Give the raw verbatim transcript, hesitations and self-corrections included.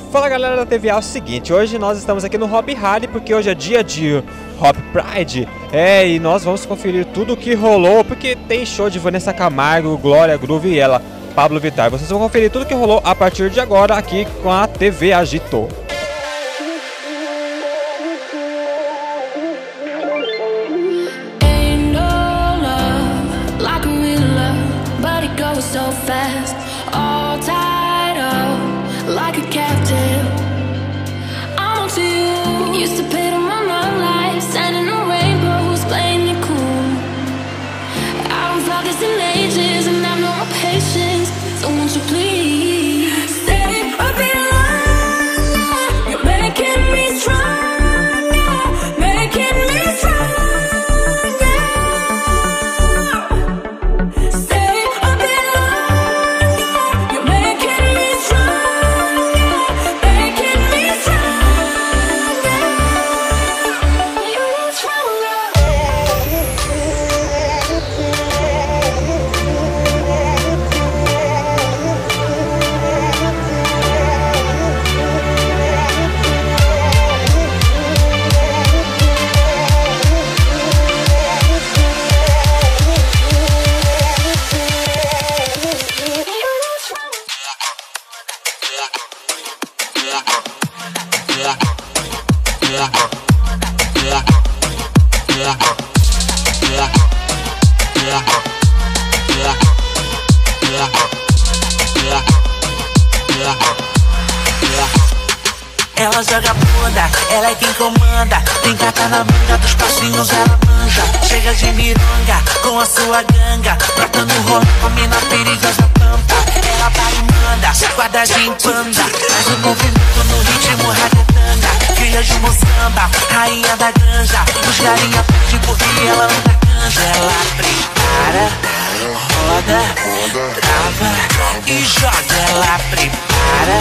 Fala galera da T V A, é o seguinte, hoje nós estamos aqui no Hop Hari porque hoje é dia de Hop Pride. É, e nós vamos conferir tudo o que rolou, porque tem show de Vanessa Camargo, Glória Groove e ela, Pablo Vittar. Vocês vão conferir tudo o que rolou a partir de agora aqui com a T V Agito. So fast, all tied up like a captive. I'm on to you. Used to pay to my own life, sending no rainbows, playing it cool. I don't focus in ages, and I've no more patience. So won't you please stay a bit longer? You're making me stronger, making me stronger. Ela joga bunda, ela é quem comanda. Tem carta na manga, dos passinhos ela manja. Chega de mironga, com a sua ganga. Brotando rolo, comendo a perigosa tampa. Ela para e manda, quadradinho panda. Faz o movimento no ritmo ragatanga. Filha de moçamba, rainha da granja. Os galinha pede porque ela anda canja. Ela prepara, roda, trava e joga. Ela prepara,